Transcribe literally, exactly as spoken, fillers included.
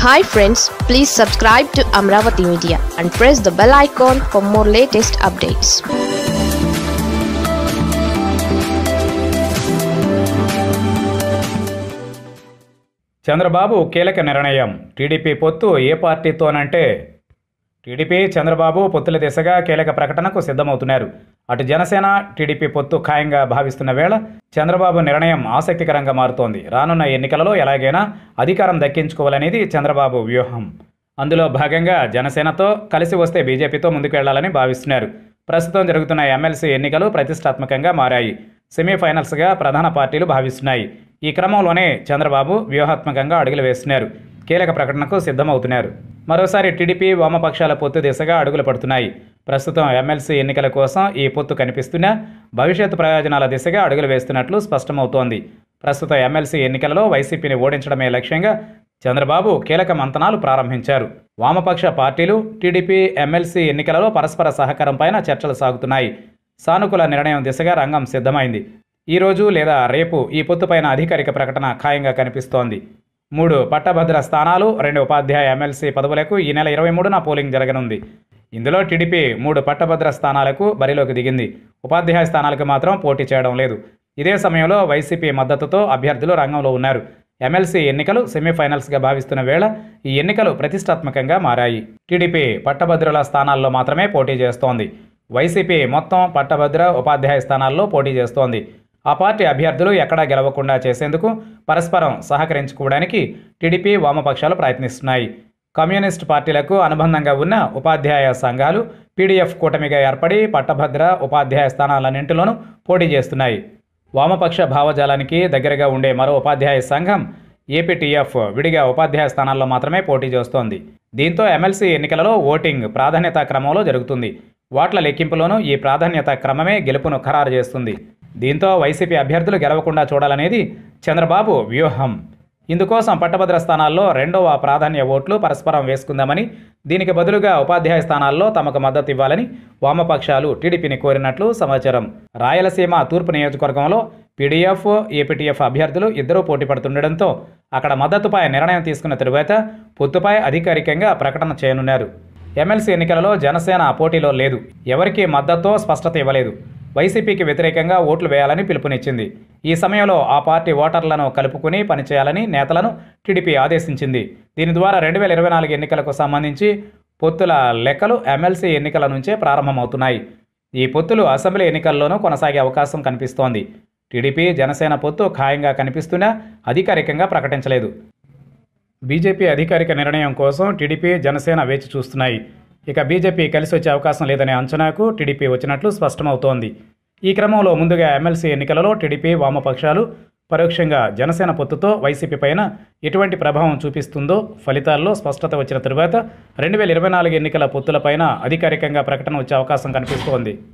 Hi friends, please subscribe to Amaravathi Media and press the bell icon for more latest updates. Chandrababu కీలక నిర్ణయం. TDP పొత్తు ఏ పార్టీతోనంటే TDP Chandrababu పొత్తుల దిశగా కీలక ప్రకటనకు సిద్ధమవుతున్నారు. అటు జనసేన టీడీపీ పొత్తు ఖాయంగా భావిస్తున్న వేళ చంద్రబాబు నిర్ణయం ఆసక్తికరంగా మారుతోంది. రానున్న ఎన్నికలలో ఎలాగైనా అధికారం దక్కించుకోవాలనేది చంద్రబాబు వ్యూహం. అందులో భాగంగా జనసేనతో కలిసి వస్తే బీజేపీతో ముందుకు వెళ్లాలని భావిస్తున్నారు. ప్రస్తుతం జరుగుతున్న ఎమ్మెల్సీ ఎన్నికలు ప్రతిష్టాత్మకంగా మారాయి. సెమీఫైనల్స్గా ప్రధాన పార్టీలు భావిస్తున్నాయి. ఈ క్రమంలోనే చంద్రబాబు వ్యూహాత్మకంగా అడుగులు వేస్తున్నారు. కీలక ప్రకటనకు సిద్ధమవుతున్నారు. మరోసారి టీడీపీ వామపక్షాల పొత్తు దిశగా అడుగులు పడుతున్నాయి. ప్రస్తుతం ఎమ్మెల్సీ ఎన్నికల కోసం ఈ పొత్తు కనిపిస్తున్నా భవిష్యత్తు ప్రయోజనాల దిశగా అడుగులు వేస్తున్నట్లు స్పష్టమవుతోంది. ప్రస్తుత ఎమ్మెల్సీ ఎన్నికలలో వైసీపీని ఓడించడమే లక్ష్యంగా చంద్రబాబు కీలక మంతనాలు ప్రారంభించారు. వామపక్ష పార్టీలు టీడీపీ ఎమ్మెల్సీ ఎన్నికలలో పరస్పర సహకారంపైన చర్చలు సాగుతున్నాయి. సానుకూల నిర్ణయం దిశగా రంగం సిద్ధమైంది. ఈ రోజు లేదా రేపు ఈ పొత్తుపైన అధికారిక ప్రకటన ఖాయంగా కనిపిస్తోంది. మూడు పట్టభద్ర స్థానాలు, రెండు ఉపాధ్యాయ ఎమ్మెల్సీ పదవులకు ఈ నెల ఇరవై మూడున పోలింగ్ జరగనుంది. ఇందులో టీడీపీ మూడు పట్టభద్ర స్థానాలకు బరిలోకి దిగింది. ఉపాధ్యాయ స్థానాలకు మాత్రం పోటీ చేయడం లేదు. ఇదే సమయంలో వైసీపీ మద్దతుతో అభ్యర్థులు రంగంలో ఉన్నారు. ఎమ్మెల్సీ ఎన్నికలు సెమీఫైనల్స్గా భావిస్తున్న వేళ ఈ ఎన్నికలు ప్రతిష్టాత్మకంగా మారాయి. టీడీపీ పట్టభద్రుల స్థానాల్లో మాత్రమే పోటీ చేస్తోంది. వైసీపీ మొత్తం పట్టభద్ర ఉపాధ్యాయ స్థానాల్లో పోటీ చేస్తోంది. ఆ పార్టీ అభ్యర్థులు ఎక్కడా గెలవకుండా చేసేందుకు పరస్పరం సహకరించుకోవడానికి టీడీపీ వామపక్షాలు ప్రయత్నిస్తున్నాయి. కమ్యూనిస్ట్ పార్టీలకు అనుబంధంగా ఉన్న ఉపాధ్యాయ సంఘాలు పీడీఎఫ్ కూటమిగా ఏర్పడి పట్టభద్ర ఉపాధ్యాయ స్థానాలన్నింటిలోనూ పోటీ చేస్తున్నాయి. వామపక్ష భావజాలానికి దగ్గరగా ఉండే మరో ఉపాధ్యాయ సంఘం ఏపీటీఎఫ్ విడిగా ఉపాధ్యాయ స్థానాల్లో మాత్రమే పోటీ చేస్తోంది. దీంతో ఎమ్మెల్సీ ఎన్నికలలో ఓటింగ్ ప్రాధాన్యత క్రమంలో జరుగుతుంది. ఓట్ల లెక్కింపులోనూ ఈ ప్రాధాన్యత క్రమమే గెలుపును ఖరారు చేస్తుంది. దీంతో వైసీపీ అభ్యర్థులు గెలవకుండా చూడాలనేది చంద్రబాబు వ్యూహం. ఇందుకోసం పట్టభద్ర స్థానాల్లో రెండవ ప్రాధాన్య ఓట్లు పరస్పరం వేసుకుందామని, దీనికి బదులుగా ఉపాధ్యాయ స్థానాల్లో తమకు మద్దతు ఇవ్వాలని వామపక్షాలు టీడీపీని కోరినట్లు సమాచారం. రాయలసీమ తూర్పు నియోజకవర్గంలో పీడీఎఫ్, ఏపీటీఎఫ్ అభ్యర్థులు ఇద్దరూ పోటీ పడుతుండటంతో అక్కడ మద్దతుపై నిర్ణయం తీసుకున్న తరువాత పొత్తుపై అధికారికంగా ప్రకటన చేయనున్నారు. ఎమ్మెల్సీ ఎన్నికలలో జనసేన పోటీలో లేదు. ఎవరికీ మద్దతుతో స్పష్టత ఇవ్వలేదు. వైసీపీకి వ్యతిరేకంగా ఓట్లు వేయాలని పిలుపునిచ్చింది. ఈ సమయంలో ఆ పార్టీ ఓటర్లను కలుపుకుని పనిచేయాలని నేతలను టీడీపీ ఆదేశించింది. దీని ద్వారా రెండు వేల ఇరవై నాలుగు ఎన్నికలకు సంబంధించి పొత్తుల లెక్కలు ఎమ్మెల్సీ ఎన్నికల నుంచే ప్రారంభమవుతున్నాయి. ఈ పొత్తులు అసెంబ్లీ ఎన్నికల్లోనూ కొనసాగే అవకాశం కనిపిస్తోంది. టీడీపీ జనసేన పొత్తు ఖాయంగా కనిపిస్తున్నా అధికారికంగా ప్రకటించలేదు. బీజేపీ అధికారిక నిర్ణయం కోసం టీడీపీ జనసేన వేచి చూస్తున్నాయి. ఇక బీజేపీ కలిసి వచ్చే అవకాశం లేదనే అంచనాకు టీడీపీ వచ్చినట్లు స్పష్టమవుతోంది. ఈ క్రమంలో ముందుగా ఎమ్మెల్సీ ఎన్నికలలో టీడీపీ వామపక్షాలు పరోక్షంగా జనసేన పొత్తుతో వైసీపీ పైన ఎటువంటి ప్రభావం చూపిస్తుందో ఫలితాల్లో స్పష్టత వచ్చిన తరువాత రెండు వేల ఇరవై నాలుగు ఎన్నికల పొత్తులపైన అధికారికంగా ప్రకటన వచ్చే అవకాశం కనిపిస్తోంది.